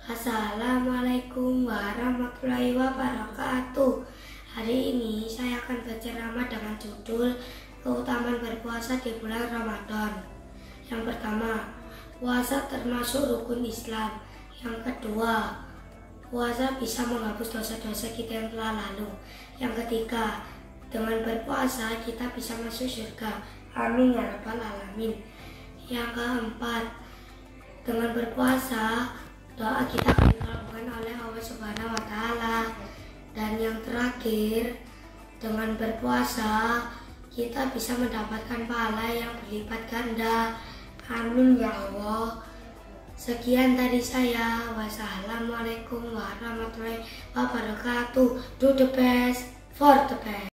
Assalamualaikum warahmatullahi wabarakatuh. Hari ini saya akan berceramah dengan judul keutamaan berpuasa di bulan Ramadan. Yang pertama, puasa termasuk rukun Islam. Yang kedua, puasa bisa menghapus dosa-dosa kita yang telah lalu. Yang ketiga, dengan berpuasa kita bisa masuk surga. Amin ya rabbal alamin. Yang keempat, dengan berpuasa doa kita akan dikabulkan oleh Allah Subhanahu wa Ta'ala. Dan yang terakhir, dengan berpuasa kita bisa mendapatkan pahala yang berlipat ganda. Amin ya Allah. Sekian dari saya. Wassalamualaikum warahmatullahi wabarakatuh. Do the best for the best.